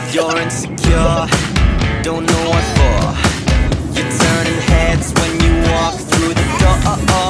You're insecure, don't know what for. You're turning heads when you walk through the door.